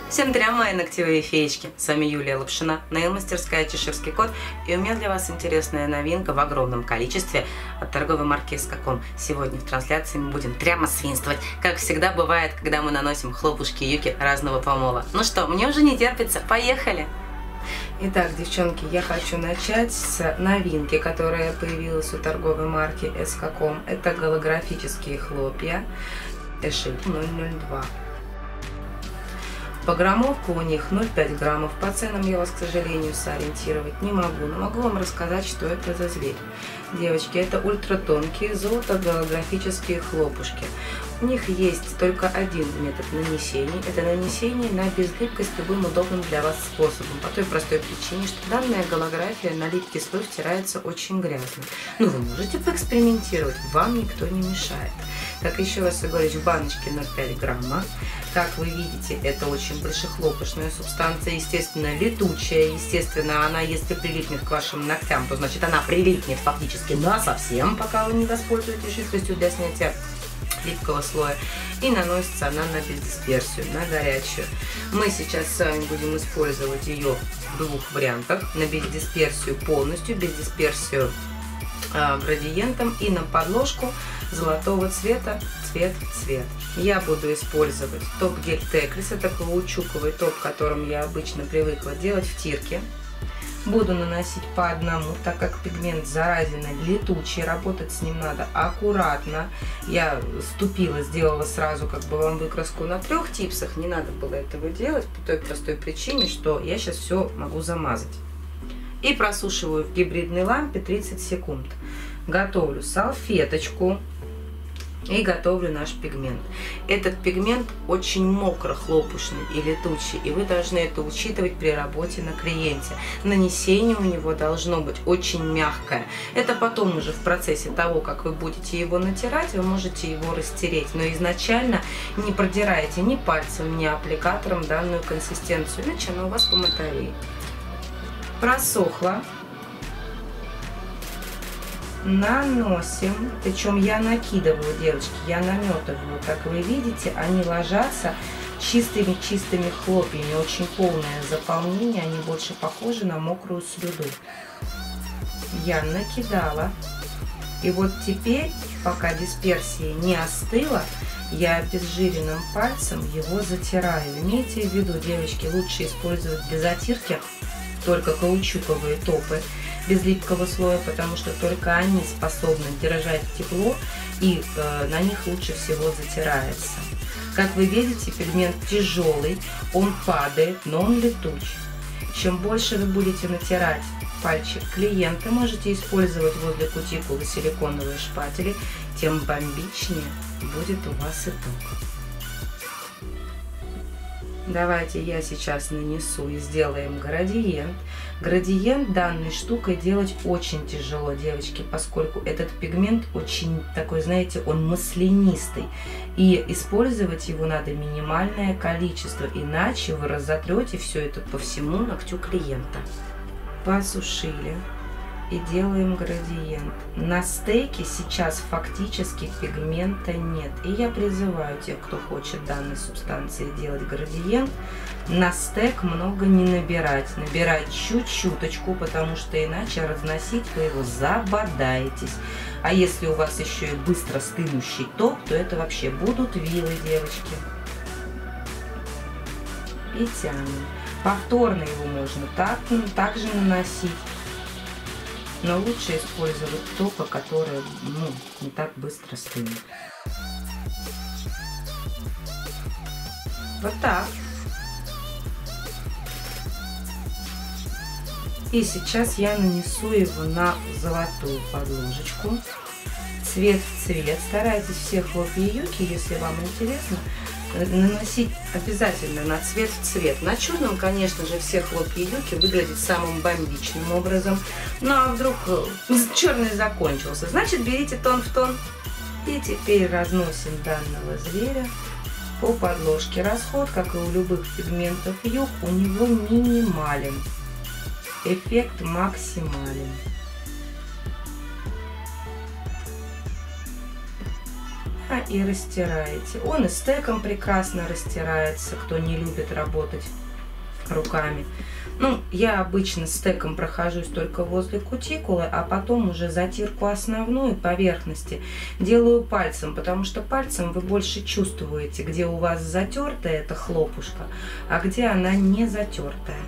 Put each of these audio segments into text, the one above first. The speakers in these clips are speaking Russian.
Всем привет, мои ногтевые феечки! С вами Юлия Лапшина, нейл-мастерская Чеширский кот, и у меня для вас интересная новинка в огромном количестве от торговой марки S-Cacom. Сегодня в трансляции мы будем прямо свинствовать, как всегда бывает, когда мы наносим хлопушки юки разного помола. Ну что, мне уже не терпится, поехали! Итак, девчонки, я хочу начать с новинки, которая появилась у торговой марки S-Cacom. Это голографические хлопья Эшель 002. По граммовку у них 0,5 граммов. По ценам я вас, к сожалению, сориентировать не могу, но могу вам рассказать, что это за зверь. Девочки, это ультратонкие золото-голографические хлопушки. У них есть только один метод нанесения. Это нанесение на безлипкость любым удобным для вас способом. По той простой причине, что данная голография на липкий слой втирается очень грязно. Ну, вы можете поэкспериментировать, вам никто не мешает. Как еще раз говорю, в баночке 0,5 грамма. Как вы видите, это очень большехлопушная субстанция, естественно, летучая. Естественно, она, если прилипнет к вашим ногтям, то значит она прилипнет фактически насовсем, пока вы не воспользуетесь жидкостью для снятия липкого слоя. И наносится она на бездисперсию, на горячую. Мы сейчас с вами будем использовать ее в двух вариантах. На бездисперсию полностью, бездисперсию градиентом и на подложку золотого цвета, цвет. Я буду использовать топ-гель Теклис, это каучуковый топ, которым я обычно привыкла делать в тирке. Буду наносить по одному, так как пигмент заразенный, летучий, работать с ним надо аккуратно. Я ступила, сделала сразу как бы вам выкраску на 3 типсах, не надо было этого делать по той простой причине, что я сейчас все могу замазать. И просушиваю в гибридной лампе 30 секунд. Готовлю салфеточку и готовлю наш пигмент. Этот пигмент очень мокро-хлопушный и летучий, и вы должны это учитывать при работе на клиенте. Нанесение у него должно быть очень мягкое. Это потом уже в процессе того, как вы будете его натирать, вы можете его растереть. Но изначально не продирайте ни пальцем, ни аппликатором данную консистенцию, иначе она у вас помотовеет. Просохло. Наносим, причем я накидываю, девочки, я наметываю, как вы видите, они ложатся чистыми хлопьями, очень полное заполнение, они больше похожи на мокрую слюду. Я накидала, и вот теперь, пока дисперсия не остыла, я обезжиренным пальцем его затираю. Имейте в виду, девочки, лучше использовать для затирки только каучуковые топы без липкого слоя, потому что только они способны держать тепло, и на них лучше всего затирается. Как вы видите, пигмент тяжелый, он падает, но он летучий. Чем больше вы будете натирать пальчик клиента, можете использовать возле кутикулы силиконовые шпатели, тем бомбичнее будет у вас итог. Давайте я сейчас нанесу и сделаем градиент. Градиент данной штукой делать очень тяжело, девочки, поскольку этот пигмент очень такой, знаете, он маслянистый. И использовать его надо минимальное количество, иначе вы разотрете все это по всему ногтю клиента. Посушили. И делаем градиент. На стейке сейчас фактически пигмента нет. И я призываю тех, кто хочет данной субстанции делать градиент, на стек много не набирать. Набирать чуть-чуточку, потому что иначе разносить вы его забодаетесь. А если у вас еще и быстро стынущий ток, то это вообще будут вилы, девочки. И тянем. Повторно его можно также наносить. Но лучше использовать топы, которые не так быстро стынут. Вот так. И сейчас я нанесу его на золотую подложечку. Цвет в цвет. Старайтесь все хлопья юки, если вам интересно, наносить обязательно на цвет в цвет. На черном, конечно же, все хлопья юки выглядят самым бомбичным образом. Ну а вдруг черный закончился, значит берите тон в тон. И теперь разносим данного зверя по подложке. Расход, как и у любых пигментов юг, у него минимален. Эффект максимален. и растираете. Он и стеком прекрасно растирается, кто не любит работать руками. Ну, я обычно стеком прохожусь только возле кутикулы, а потом уже затирку основной поверхности делаю пальцем, потому что пальцем вы больше чувствуете, где у вас затертая эта хлопушка, а где она не затертая.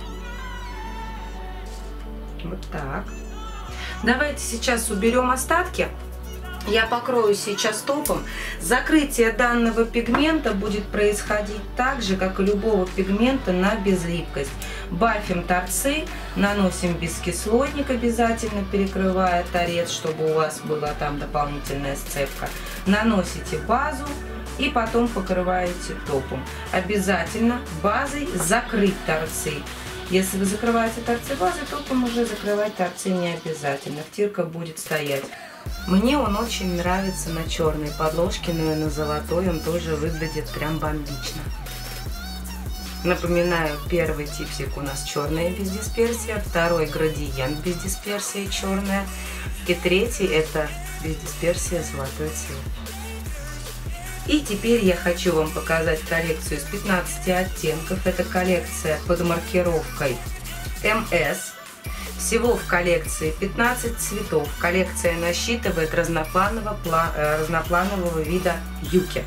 Вот так. Давайте сейчас уберем остатки. Я покрою сейчас топом. Закрытие данного пигмента будет происходить так же, как и любого пигмента, на безлипкость. Бафим торцы, наносим бескислотник, обязательно перекрывая торец, чтобы у вас была там дополнительная сцепка. Наносите базу и потом покрываете топом. Обязательно базой закрыть торцы. Если вы закрываете торцы базой, топом уже закрывать торцы не обязательно. Втирка будет стоять. Мне он очень нравится на черной подложке, но и на золотой он тоже выглядит прям бомбично. Напоминаю, первый типсик у нас черная без дисперсия, второй градиент без дисперсии черная, и третий это без дисперсия золотой цвет. И теперь я хочу вам показать коллекцию из 15 оттенков. Это коллекция под маркировкой МС. Всего в коллекции 15 цветов. Коллекция насчитывает разнопланового вида юки.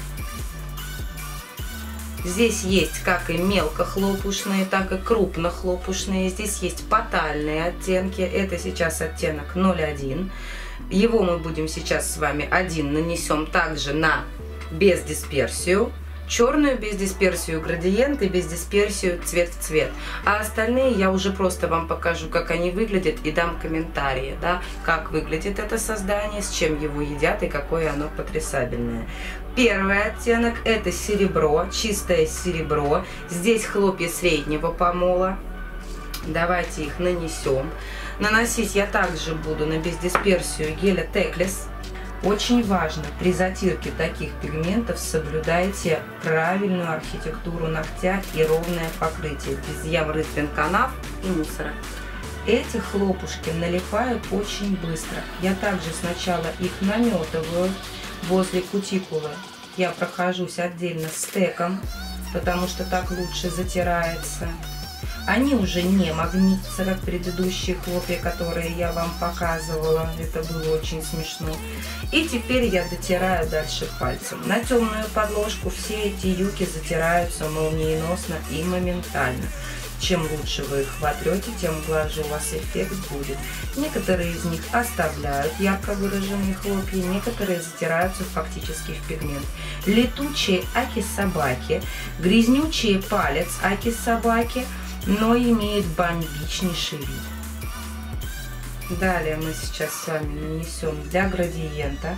Здесь есть как и мелкохлопушные, так и крупнохлопушные. Здесь есть потальные оттенки. Это сейчас оттенок 01. Его мы будем сейчас с вами один нанесем также на без дисперсию. Черную без дисперсию градиент и без дисперсию цвет в цвет. А остальные я уже просто вам покажу, как они выглядят, и дам комментарии, да, как выглядит это создание, с чем его едят и какое оно потрясабельное. Первый оттенок это серебро, чистое серебро. Здесь хлопья среднего помола. Давайте их нанесем. Наносить я также буду на бездисперсию геля Теклис. Очень важно, при затирке таких пигментов соблюдайте правильную архитектуру ногтя и ровное покрытие, без ям, рытвин, канав и мусора. Эти хлопушки налипают очень быстро. Я также сначала их наметываю возле кутикулы. Я прохожусь отдельно стеком, потому что так лучше затирается. Они уже не магнитятся, как предыдущие хлопья, которые я вам показывала. Это было очень смешно. И теперь я дотираю дальше пальцем. На темную подложку все эти юки затираются молниеносно и моментально. Чем лучше вы их вотрете, тем глаже у вас эффект будет. Некоторые из них оставляют ярко выраженные хлопья, некоторые затираются фактически в пигмент. Летучие аки собаки, грязнючие палец аки собаки, но имеет бомбичнейший вид. Далее мы сейчас с вами нанесем для градиента.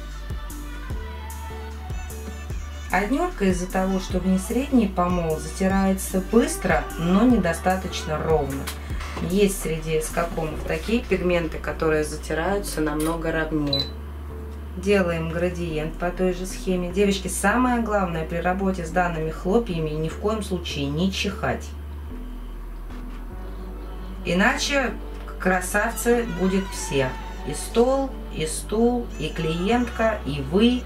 Однерка из-за того, что в ней средний помол, затирается быстро, но недостаточно ровно. Есть среди скакомов такие пигменты, которые затираются намного ровнее. Делаем градиент по той же схеме. Девочки, самое главное при работе с данными хлопьями ни в коем случае не чихать. Иначе красавцы будет все. И стол, и стул, и клиентка, и вы.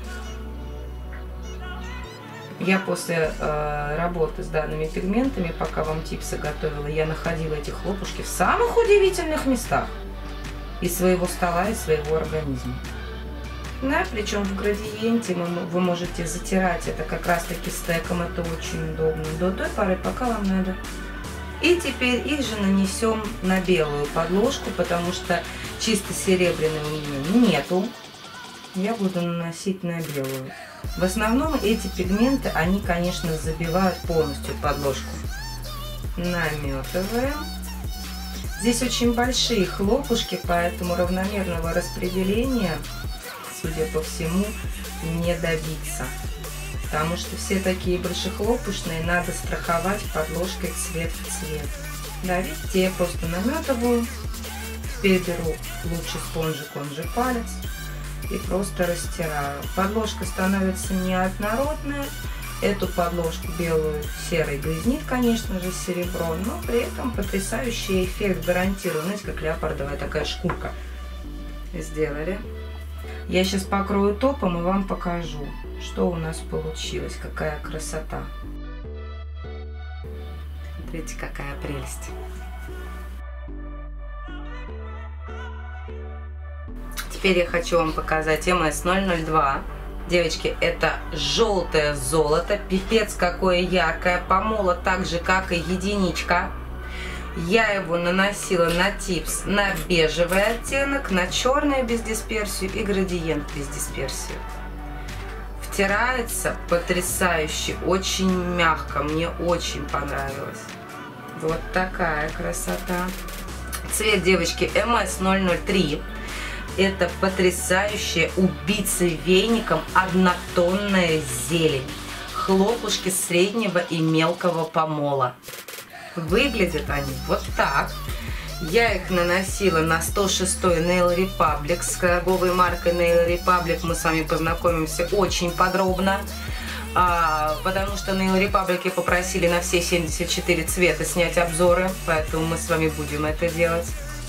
Я после работы с данными пигментами, пока вам типсы готовила, я находила эти хлопушки в самых удивительных местах. И своего стола, и своего организма. Да, причем в градиенте вы можете затирать это как раз таки стеком, это очень удобно. До той поры, пока вам надо. И теперь их же нанесем на белую подложку, потому что чисто серебряной у меня нету. Я буду наносить на белую. В основном эти пигменты, они, конечно, забивают полностью подложку. Наметываем. Здесь очень большие хлопушки, поэтому равномерного распределения, судя по всему, не добиться. Потому что все такие большехлопушные надо страховать подложкой цвет в цвет. Да, видите, я просто наметываю. Теперь беру лучше спонжик, он же палец. И просто растираю. Подложка становится неоднородная. Эту подложку белую серой грязнит, конечно же, серебро. Но при этом потрясающий эффект гарантирую. Знаете, как леопардовая такая шкурка. Сделали. Я сейчас покрою топом и вам покажу, что у нас получилось, какая красота. Смотрите, какая прелесть. Теперь я хочу вам показать MS002. Девочки, это желтое золото, пипец какое яркое, помола так же, как и единичка. Я его наносила на типс, на бежевый оттенок, на черный без дисперсию и градиент без дисперсию. Втирается потрясающе, очень мягко, мне очень понравилось. Вот такая красота. Цвет, девочки, MS003. Это потрясающая убийца веником однотонная зелень. Хлопушки среднего и мелкого помола. Выглядят они вот так. Я их наносила на 106 Nail Republic. С торговой маркой Nail Republic мы с вами познакомимся очень подробно. Потому что Nail Republic попросили на все 74 цвета снять обзоры. Поэтому мы с вами будем это делать.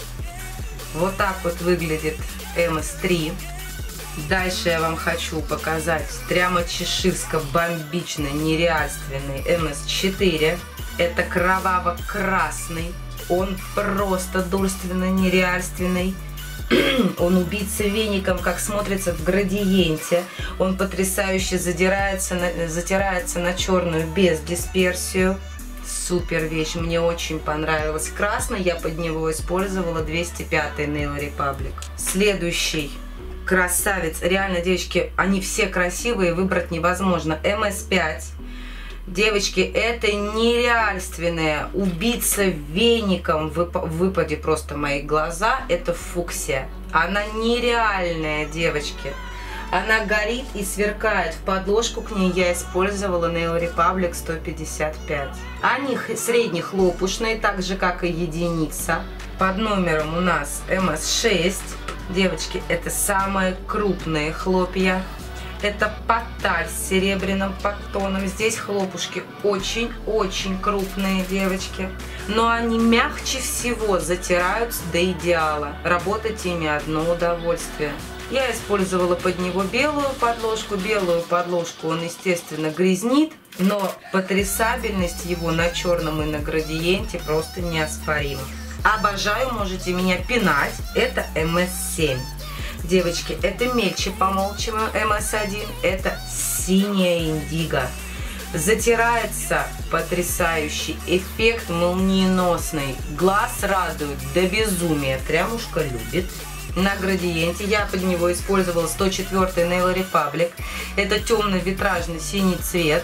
Вот так вот выглядит MS3. Дальше я вам хочу показать прямо чеширско-бомбичный, нереальственный MS4. Это кроваво-красный. Он просто дурственно нереальственный. Он убийца веником, как смотрится в градиенте. Он потрясающе затирается на черную без дисперсию. Супер вещь, мне очень понравилось. Красный я под него использовала 205 Nail Republic. Следующий красавец. Реально, девочки, они все красивые, выбрать невозможно. MS5. Девочки, это нереальственная убийца веником. В выпаде просто мои глаза. Это фуксия. Она нереальная, девочки. Она горит и сверкает. В подложку к ней я использовала Nail Republic 155. Они среднехлопушные, так же как и единица. Под номером у нас MS6. Девочки, это самые крупные хлопья. Это патталь с серебряным подтоном. Здесь хлопушки очень-очень крупные, девочки. Но они мягче всего затираются до идеала. Работать ими одно удовольствие. Я использовала под него белую подложку. Белую подложку он, естественно, грязнит. Но потрясабельность его на черном и на градиенте просто неоспорима. Обожаю, можете меня пинать. Это MS7. Девочки, это мельче помол, чем MS1. Это синяя индиго. Затирается потрясающий, эффект молниеносный. Глаз радует до безумия. Прямушка любит. На градиенте я под него использовала 104 Nail Republic. Это темно-витражный синий цвет.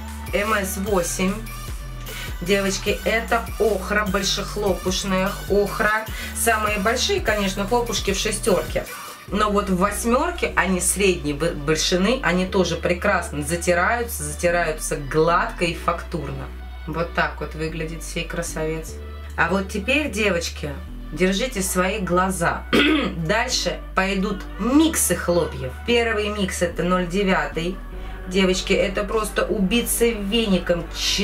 MS8. Девочки, это охра, большехлопушная охра. Самые большие, конечно, хлопушки в шестерке. Но вот в восьмерке они средней большины, они тоже прекрасно затираются гладко и фактурно. Вот так вот выглядит сей красавец. А вот теперь, девочки, держите свои глаза. Дальше пойдут миксы хлопьев. Первый микс это 0,9. Девочки, это просто убийца веником,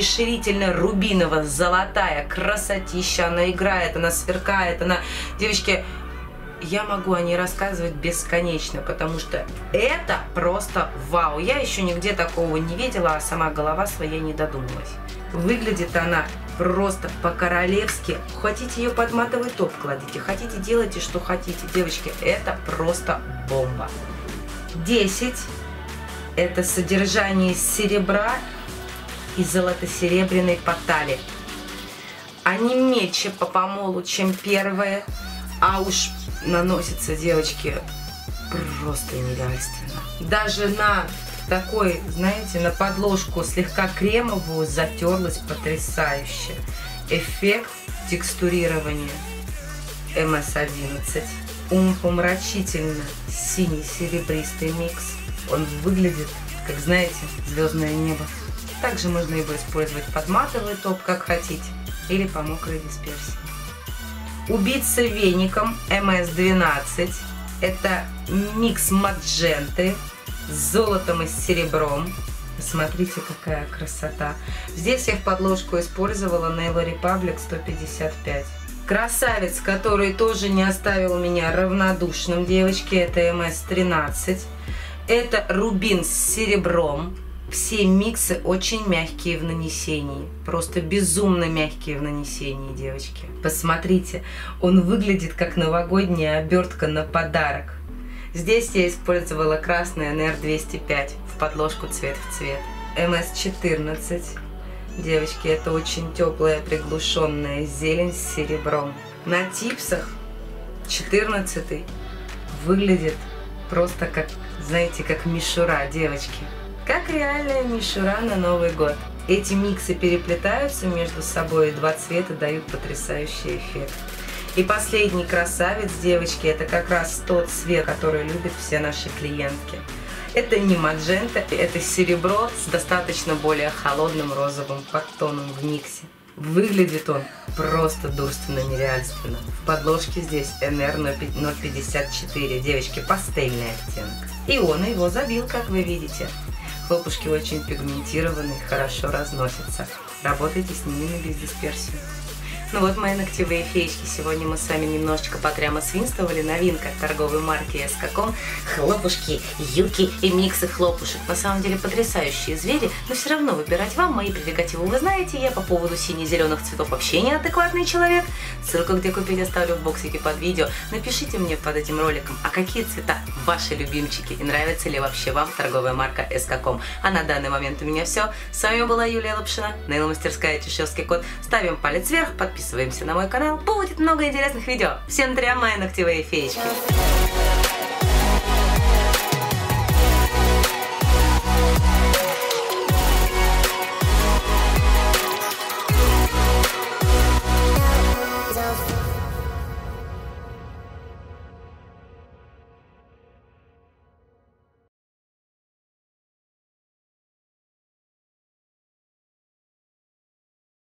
чеширительно-рубиново-золотая красотища. Она играет, она сверкает, она... Девочки, я могу о ней рассказывать бесконечно, потому что это просто вау. Я еще нигде такого не видела, а сама голова своя не додумалась. Выглядит она просто по-королевски. Хотите ее под матовый топ кладите, хотите делайте, что хотите. Девочки, это просто бомба. 10. Это содержание серебра и золото-серебряной паттали. Они мельче по помолу, чем первые, а уж наносятся, девочки, просто нереально. Даже на такой, знаете, на подложку слегка кремовую затерлась потрясающе. Эффект текстурирования MS11. Умопомрачительно синий серебристый микс. Он выглядит, как, знаете, звездное небо. Также можно его использовать под матовый топ, как хотите, или по мокрой дисперсии. Убийца веником MS12. Это микс мадженты с золотом и с серебром. Смотрите, какая красота. Здесь я в подложку использовала Nail Republic 155. Красавец, который тоже не оставил меня равнодушным, девочки, это МС-13. Это рубин с серебром. Все миксы очень мягкие в нанесении. Просто безумно мягкие в нанесении, девочки. Посмотрите, он выглядит как новогодняя обертка на подарок. Здесь я использовала красный NR205 в подложку цвет в цвет. МС-14. Девочки, это очень теплая приглушенная зелень с серебром. На типсах 14 выглядит просто как, знаете, как мишура, девочки. Как реальная мишура на Новый год. Эти миксы переплетаются между собой, и два цвета дают потрясающий эффект. И последний красавец, девочки, это как раз тот цвет, который любят все наши клиентки. Это не маджента, это серебро с достаточно более холодным розовым подтоном в миксе. Выглядит он просто дурственно нереальственно. В подложке здесь NR054, девочки, пастельный оттенок. И он его забил, как вы видите. Хлопушки очень пигментированные, хорошо разносятся. Работайте с ними на бездисперсию. Ну вот, мои ногтевые феечки, сегодня мы с вами немножечко потрямо свинствовали. Новинка торговой марки Эскаком. Хлопушки, юки и миксы хлопушек. На самом деле потрясающие звери, но все равно выбирать вам. Мои прерогативы вы знаете. Я по поводу сине-зеленых цветов вообще неадекватный человек. Ссылку, где купить, оставлю в боксике под видео. Напишите мне под этим роликом, а какие цвета ваши любимчики и нравится ли вообще вам торговая марка Эскаком. А на данный момент у меня все. С вами была Юлия Лапшина, нейл-мастерская Чеширский кот. Ставим палец вверх, подписываемся на мой канал. Будет много интересных видео. Всем трям, мои ногтевые феечки.